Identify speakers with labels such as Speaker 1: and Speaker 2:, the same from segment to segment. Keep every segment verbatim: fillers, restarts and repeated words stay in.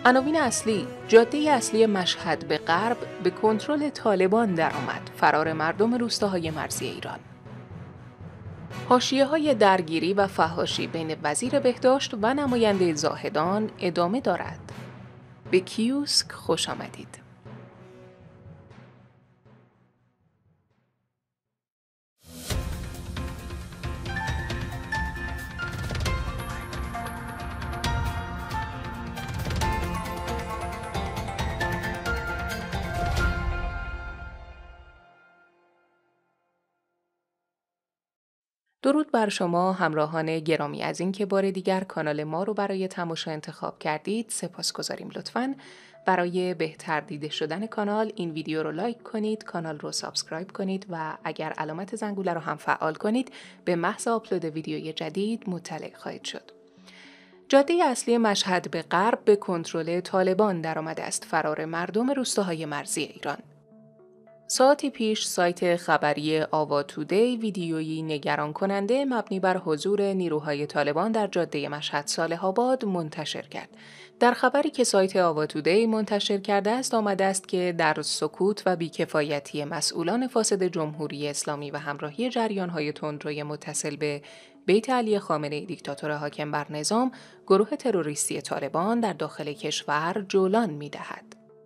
Speaker 1: عناوین اصلی: جاده اصلی مشهد به غرب به کنترل طالبان درآمد، فرار مردم روستاهای مرزی ایران. حاشیه‌های درگیری و فحاشی بین وزیر بهداشت و نماینده زاهدان ادامه دارد. به کیوسک خوش آمدید. درود بر شما همراهان گرامی. از این که بار دیگر کانال ما رو برای تماشا انتخاب کردید سپاس گذاریم. لطفاً برای بهتر دیده شدن کانال این ویدیو رو لایک کنید، کانال رو سابسکرایب کنید و اگر علامت زنگوله رو هم فعال کنید به محض آپلود ویدیوی جدید مطلع خواهید شد. جاده اصلی مشهد به غرب به کنترل طالبان درآمده است، فرار مردم روستاهای مرزی ایران. ساعتی پیش سایت خبری آوا تودی ویدیویی نگران کننده مبنی بر حضور نیروهای طالبان در جاده مشهد صالح آباد منتشر کرد. در خبری که سایت آوا تودی منتشر کرده است آمده است که در سکوت و بیکفایتی مسئولان فاسد جمهوری اسلامی و همراهی جریان‌های تندروی متصل به بیت علی خامنه‌ای دیکتاتور حاکم بر نظام، گروه تروریستی طالبان در داخل کشور جولان می‌دهد.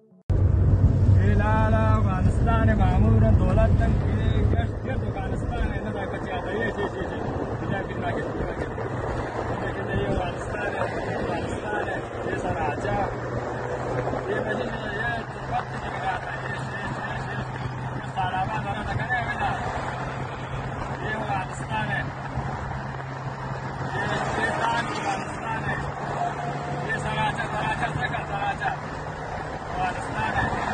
Speaker 2: افغانستان مامورا دولت تن کې ګشت د افغانستان نه د کچادای شي شي چې دا کې راګي چې د یو افغانستان افغانستان د سراجا د مدینه یې وخت کې راځي شي شي شي سلامه نه نه کنه وینا د یو افغانستان د افغانستان د سراجا سراجا څنګه سراجا افغانستان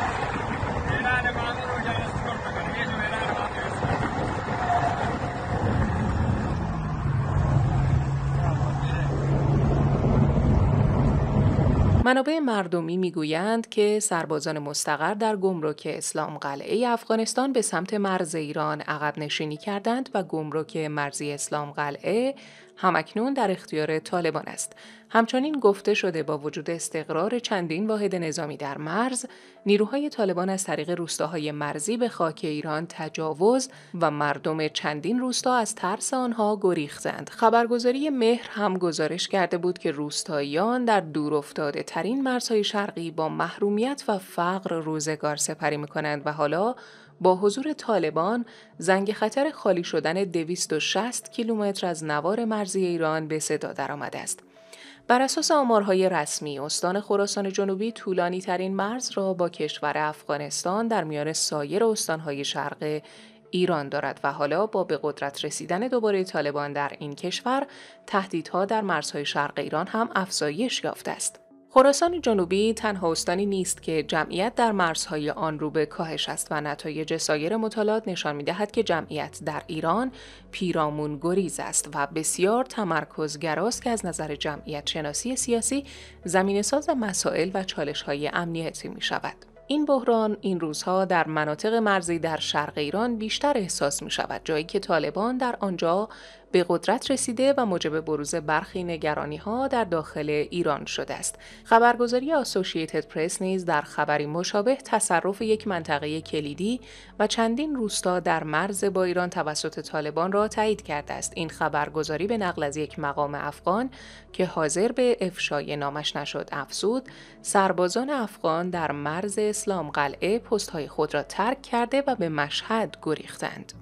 Speaker 1: منابع مردمی میگویند که سربازان مستقر در گمرک اسلام قلعه افغانستان به سمت مرز ایران عقب نشینی کردند و گمرک مرزی اسلام قلعه همکنون در اختیار طالبان است. همچنین گفته شده با وجود استقرار چندین واحد نظامی در مرز، نیروهای طالبان از طریق روستاهای مرزی به خاک ایران تجاوز و مردم چندین روستا از ترس آنها گریختند. خبرگزاری مهر هم گزارش کرده بود که روستاییان در دورافتاده ترین مرزهای شرقی با محرومیت و فقر روزگار سپری می‌کنند و حالا با حضور طالبان زنگ خطر خالی شدن دویست و شصت کیلومتر از نوار مرزی ایران به صدا درآمده است. بر اساس آمارهای رسمی، استان خراسان جنوبی طولانی ترین مرز را با کشور افغانستان در میان سایر استانهای شرق ایران دارد و حالا با به قدرت رسیدن دوباره طالبان در این کشور، تهدیدها در مرزهای شرق ایران هم افزایش یافته است. خراسان جنوبی تنها استانی نیست که جمعیت در مرزهای آن رو به کاهش است و نتایج سایر مطالعات نشان می‌دهد که جمعیت در ایران پیرامون گریز است و بسیار تمرکزگراست که از نظر جمعیت شناسی سیاسی زمینه‌ساز مسائل و چالش‌های امنیتی می‌شود. این بحران این روزها در مناطق مرزی در شرق ایران بیشتر احساس می شود، جایی که طالبان در آنجا به قدرت رسیده و موجب بروز برخی نگرانی‌ها در داخل ایران شده است. خبرگزاری آسوشییتد پرس نیز در خبری مشابه تصرف یک منطقه کلیدی و چندین روستا در مرز با ایران توسط طالبان را تایید کرده است. این خبرگزاری به نقل از یک مقام افغان که حاضر به افشای نامش نشد افزود، سربازان افغان در مرز اسلام قلعه پست‌های خود را ترک کرده و به مشهد گریختند.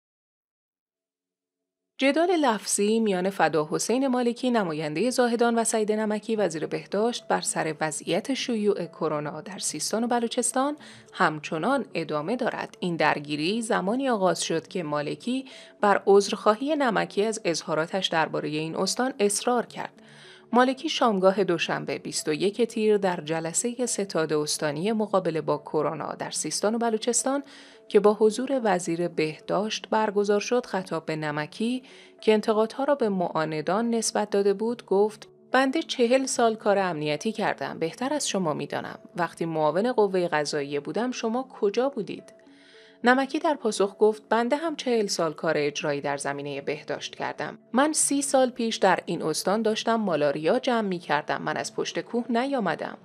Speaker 1: جدال لفظی میان فداحسین مالکی نماینده زاهدان و سعید نمکی وزیر بهداشت بر سر وضعیت شیوع کرونا در سیستان و بلوچستان همچنان ادامه دارد. این درگیری زمانی آغاز شد که مالکی بر عذرخواهی نمکی از اظهاراتش درباره این استان اصرار کرد. مالکی شامگاه دوشنبه بیست و یک تیر در جلسه ستاد استانی مقابله با کرونا در سیستان و بلوچستان که با حضور وزیر بهداشت برگزار شد خطاب به نمکی که انتقادها را به معاندان نسبت داده بود گفت: بنده چهل سال کار امنیتی کردم، بهتر از شما میدانم. وقتی معاون قوه قضاییه بودم شما کجا بودید؟ نمکی در پاسخ گفت: بنده هم چهل سال کار اجرایی در زمینه بهداشت کردم. من سی سال پیش در این استان داشتم مالاریا جمع می کردم. من از پشت کوه نیامدم.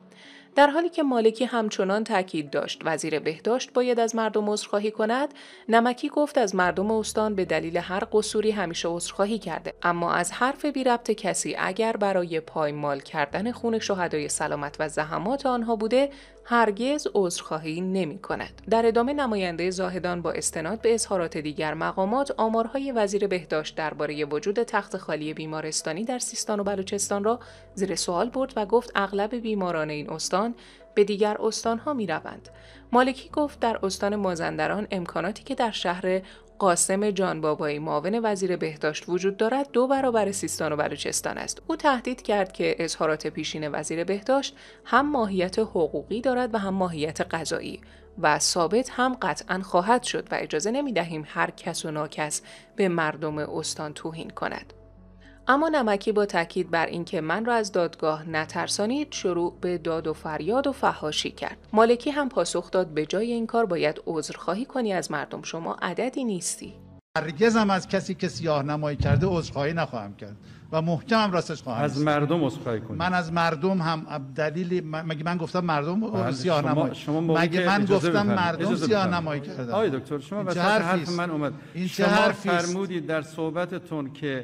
Speaker 1: در حالی که مالکی همچنان تاکید داشت وزیر بهداشت باید از مردم عذرخواهی کند، نمکی گفت از مردم استان به دلیل هر قصوری همیشه عذرخواهی کرده، اما از حرف بی ربط کسی اگر برای پایمال کردن خون شهدای سلامت و زحمات آنها بوده، هرگز عذرخواهی نمی کند. در ادامه نماینده زاهدان با استناد به اظهارات دیگر مقامات آمارهای وزیر بهداشت درباره وجود تخت خالی بیمارستانی در سیستان و بلوچستان را زیر سوال برد و گفت اغلب بیماران این استان به دیگر استانها می روند. مالکی گفت در استان مازندران امکاناتی که در شهر قاسم جانبابایی معاون وزیر بهداشت وجود دارد دو برابر سیستان و بلوچستان است. او تهدید کرد که اظهارات پیشین وزیر بهداشت هم ماهیت حقوقی دارد و هم ماهیت قضایی و ثابت هم قطعاً خواهد شد و اجازه نمی دهیم هر کس و ناکس به مردم استان توهین کند. اما نمکی با تاکید بر اینکه من را از دادگاه نترسانید شروع به داد و فریاد و فحاشی کرد. مالکی هم پاسخ داد به جای این کار باید عذرخواهی کنی از مردم، شما عددی نیستی.
Speaker 3: هرگز هم از کسی که سیاه نمایی کرده عذرخواهی نخواهم کرد و محکمم راستش خواهم
Speaker 4: از مردم عذرخواهی کنید.
Speaker 3: من از مردم هم دلیلی مگه من گفتم مردم سیاه نمایی مگه من گفتم مردم سیاه نمایی کردن؟
Speaker 4: آقای دکتر شما وسط حرف من اومد این شما فرمودید در صحبتتون که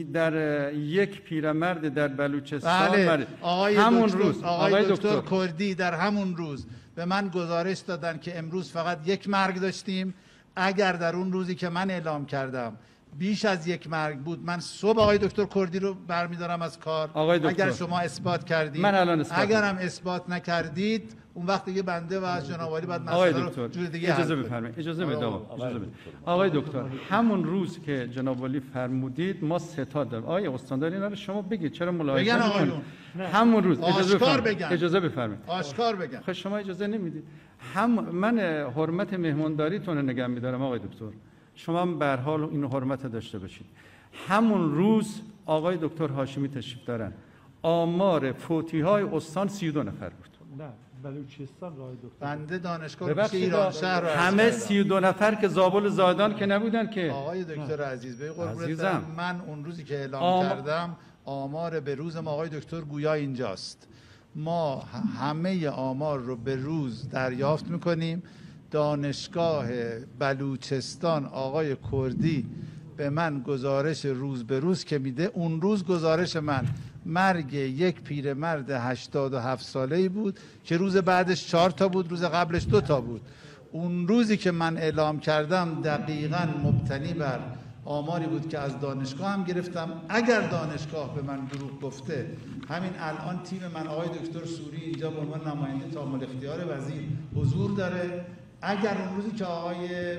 Speaker 4: در یک پیرمرد در بلوچستان
Speaker 3: بله. آقای
Speaker 4: همون
Speaker 3: دکتر،
Speaker 4: روز
Speaker 3: آقای, آقای دکتر, دکتر کردی در همون روز به من گزارش دادن که امروز فقط یک مرگ داشتیم. اگر در اون روزی که من اعلام کردم بیش از یک مرگ بود، من صبح آقای دکتر کردی رو برمیدارم از کار.
Speaker 4: آقای دکتر
Speaker 3: اگر شما اثبات کردید،
Speaker 4: من الان اثبات
Speaker 3: اگر هم اثبات نکردید اون وقت دیگه بنده و از جناب عالی بعد
Speaker 4: آقای
Speaker 3: مسئله
Speaker 4: دکتر
Speaker 3: رو جور دیگه
Speaker 4: اجازه بفرمایید اجازه بدید اجازه بدید آقای دکتر همون روز که جناب عالی فرمودید ما ستاد داریم. آقای استاندار اینا رو شما بگید چرا ملاحظه نمی‌کنید؟ همون روز اجازه بفرمایید اجازه بفرمایید
Speaker 3: آشکار بگم.
Speaker 4: خب شما اجازه نمیدید. هم من حرمت مهمانداریتون رو نگه می‌دارم آقای دکتر، شما هم به هر حال این حرمت داشته باشید. همون روز آقای دکتر هاشمی تشریف دارن، آمار فوتی‌های استان سی و دو نفر بود.
Speaker 2: نه بلوچستان راه دکتر
Speaker 3: بنده دانشگاه ایران شهر
Speaker 4: همه سی و دو نفر که زابل زادان که نبودن که.
Speaker 3: آقای دکتر عزیز به قربونت من اون روزی که اعلام آم... کردم آمار به روز ما آقای دکتر گویا اینجاست. ما همه آمار رو به روز دریافت میکنیم. دانشگاه بلوچستان آقای کردی به من گزارش روز به روز که میده، اون روز گزارش من مرگ یک پیرمرد هشتاد و هفت ساله‌ای بود که روز بعدش چهار تا بود، روز قبلش دو تا بود. اون روزی که من اعلام کردم دقیقاً مبتنی بر آماری بود که از دانشگاه هم گرفتم. اگر دانشگاه به من دروغ گفته، همین الان تیم من آقای دکتر سوری اینجا به عنوان نماینده تامل اختیار وزیر حضور داره. اگر اون روزی که آقای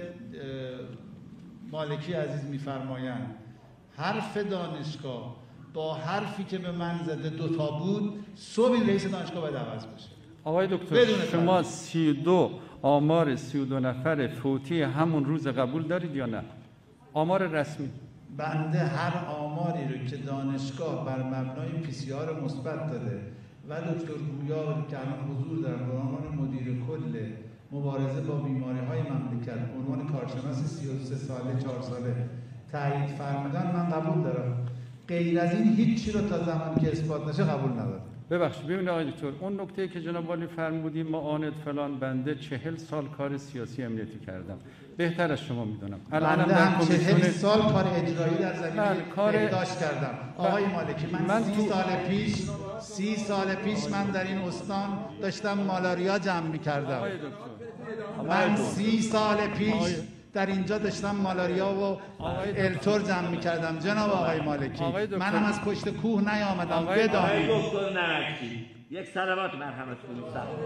Speaker 3: مالکی عزیز میفرمایند حرف دانشگاه با حرفی که به من زده دو تا بود، صبح رئیس دانشگاه باید عوض بشه.
Speaker 4: آقای دکتر شما سی و دو آمار سی و دو نفر فوتی همون روز قبول دارید یا نه؟ آمار رسمی.
Speaker 3: بنده هر آماری رو که دانشگاه بر مبنای پی سی آر مثبت داده و دکتر گویا که الان حضور دارن به عنوان مدیر کل مبارزه با بیماری‌های مملکت، عنوان کارشناس سی و سه ساله چهار ساله تایید فرمودن، من قبول دارم. غیر از این هیچی رو تا زمانی که اثبات نشه قبول ندارم.
Speaker 4: ببخشید ببینید آقای دکتر، اون نکته که جناب عالی فرمودیم معاند فلان، بنده چهل سال کار سیاسی امنیتی کردم، بهتر از شما میدونم.
Speaker 3: الان هم چهل سال کار اجرایی در زمینه بهداشت کردم. آقای مالکی من, من سی سال پیش سی سال پیش من در این استان داشتم مالاریا جمع می‌کردم. من سی سال پیش در اینجا داشتم مالاریا و التور جمع می‌کردم. جناب آقای مالکی من هم از پشت کوه نیامدم. بدانید
Speaker 5: آقای دکتر نمکی یک صلوات مرحمت کنید.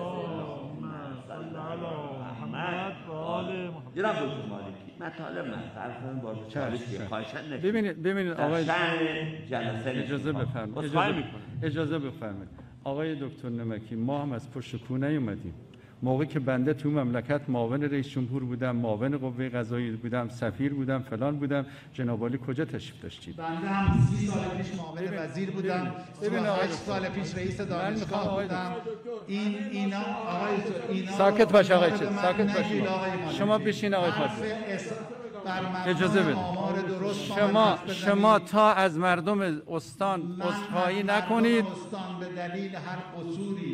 Speaker 5: جناب دکتر مالکی مطالب من طرفم با چالش خواهشاً
Speaker 4: ببینید ببینید آقای
Speaker 5: جلسه
Speaker 4: اجازه بفرمایید اجازه اجازه بفرمایید آقای دکتر نمکی، ما هم از پشت کوه نیومدیم. موقعی که بنده تو مملکت معاون رئیس جمهور بودم، معاون قوه قضاییه بودم، سفیر بودم، فلان بودم، جناب عالی کجا تشریف داشتید؟
Speaker 3: بنده هم سی سال پیش معاون وزیر بودم، هشت سال پیش رئیس دانشگاه بودم. این اینا آقای اینا
Speaker 4: ساکت باش آقای چه ساکت باش. شما بشین آقای فاضل. اجازه بدید. شما شما تا از مردم استان عذرخواهی نکنید.
Speaker 3: استان به دلیل هر قصوری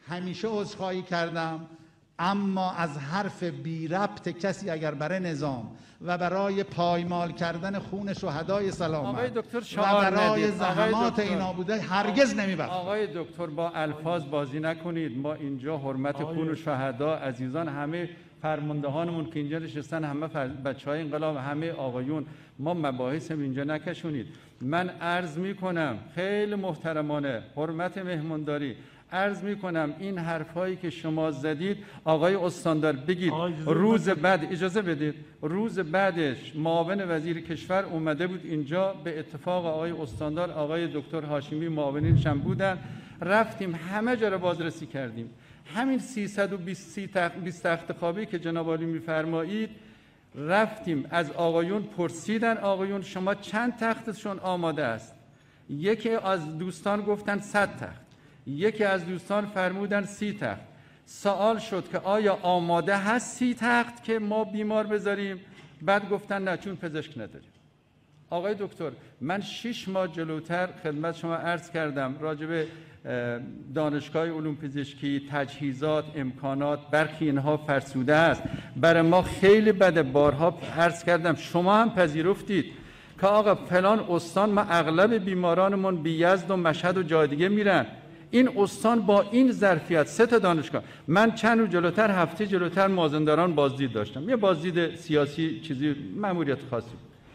Speaker 3: همیشه عذرخواهی کردم، اما از حرف بی ربط کسی اگر برای نظام و برای پایمال کردن خون شهدای سلامت و برای زحمات اینا بوده هرگز نمیبخشم.
Speaker 4: آقای دکتر با الفاظ بازی نکنید. ما اینجا حرمت خون شهدا عزیزان، همه فرماندهانمون که اینجا نشستن، همه بچهای انقلاب، همه آقایون، ما مباحث اینجا نکشونید. من عرض میکنم خیلی محترمانه، حرمت مهمانداری، عرض میکنم این حرفایی که شما زدید آقای استاندار بگید روز بعد، اجازه بدید، روز بعدش معاون وزیر کشور اومده بود اینجا، به اتفاق آقای استاندار آقای دکتر هاشمی معاونینش هم بودن، رفتیم همه جا رو بازرسی کردیم. همین سیصد و بیست تخت خوابی که جناب عالی میفرمایید، رفتیم از آقایون پرسیدن آقایون شما چند تختشون آماده است؟ یکی از دوستان گفتن صد تخت، یکی از دوستان فرمودن سی تخت. سوال شد که آیا آماده هست سی تخت که ما بیمار بذاریم؟ بعد گفتن نه، چون پزشک نداریم. آقای دکتر، من شش ماه جلوتر خدمت شما عرض کردم راجع به دانشگاه علوم پزشکی، تجهیزات، امکانات، برخی اینها فرسوده است. برای ما خیلی بده. بارها عرض کردم، شما هم پذیرفتید که آقا فلان استان ما اغلب بیمارانمون بی یزد و مشهد و جای دیگه میرن. این استان با این ظرفیت سه تا دانشگاه، من چند روز جلوتر، هفته جلوتر مازندران بازدید داشتم، یه بازدید سیاسی چیزی، مأموریت خاصی.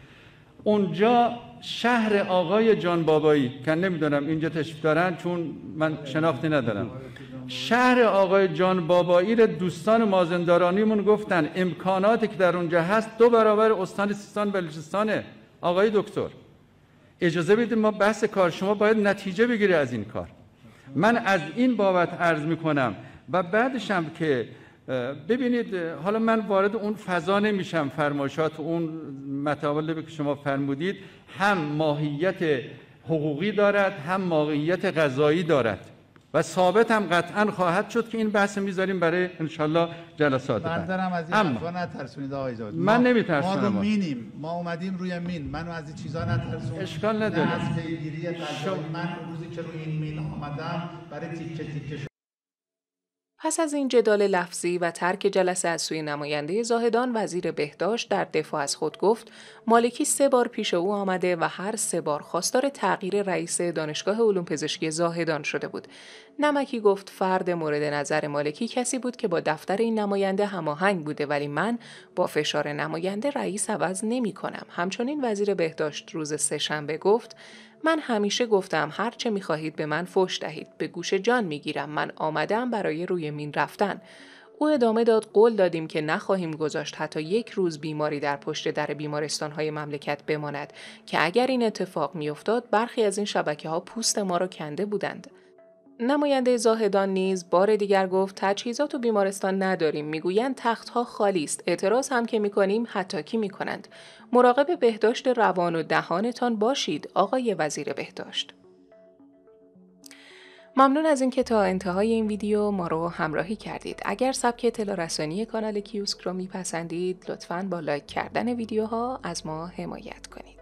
Speaker 4: اونجا شهر آقای جان بابایی که نمیدونم اینجا تشریف دارن چون من شناختی ندارم، شهر آقای جان بابایی رو دوستان مازندرانیمون گفتن امکاناتی که در اونجا هست دو برابر استان سیستان بلوچستانه. آقای دکتر اجازه بدید ما بحث کار، شما باید نتیجه بگیری از این کار. من از این بابت عرض میکنم و بعدش هم که ببینید، حالا من وارد اون فضا نمیشم، فرمایشات اون مطالبی که شما فرمودید هم ماهیت حقوقی دارد هم ماهیت قضایی دارد و ثابت هم قطعا خواهد شد که این بحث میذاریم برای انشالله جلسات بعد.
Speaker 3: بردارم از این حرفا نترسونید آقای جواد.
Speaker 4: من نمیترسونم.
Speaker 3: ما رو مینیم، ما اومدیم روی مین، منو از این چیزا نترسون.
Speaker 4: اشکال نداره.
Speaker 3: نه از پیگیری قضایی. من روزی که روی این مین آمدم برای تیکه تیکه.
Speaker 1: پس از این جدال لفظی و ترک جلسه از سوی نماینده زاهدان، وزیر بهداشت در دفاع از خود گفت مالکی سه بار پیش او آمده و هر سه بار خواستار تغییر رئیس دانشگاه علوم پزشکی زاهدان شده بود. نمکی گفت فرد مورد نظر مالکی کسی بود که با دفتر این نماینده هماهنگ بوده، ولی من با فشار نماینده رئیس عوض نمی کنم. همچنین وزیر بهداشت روز سه‌شنبه گفت من همیشه گفتم هر چه می‌خواهید به من فحش دهید، به گوش جان میگیرم، من آمدم برای روی مین رفتن. او ادامه داد قول دادیم که نخواهیم گذاشت حتی یک روز بیماری در پشت در بیمارستان‌های مملکت بماند که اگر این اتفاق می‌افتاد برخی از این شبکه‌ها پوست ما را کنده بودند. نماینده زاهدان نیز بار دیگر گفت تجهیزات و بیمارستان نداریم، میگویند تخت‌ها خالی است، اعتراض هم که می‌کنیم حتاکی می‌کنند. مراقب بهداشت روان و دهانتان باشید آقای وزیر بهداشت. ممنون از اینکه تا انتهای این ویدیو ما رو همراهی کردید. اگر سبک اطلاع رسانی کانال کیوسک رو میپسندید لطفاً با لایک کردن ویدیوها از ما حمایت کنید.